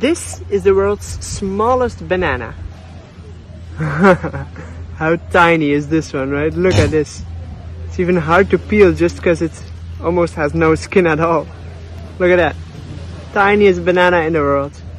This is the world's smallest banana. How tiny is this one, right? Look at this. It's even hard to peel just because it almost has no skin at all. Look at that. Tiniest banana in the world.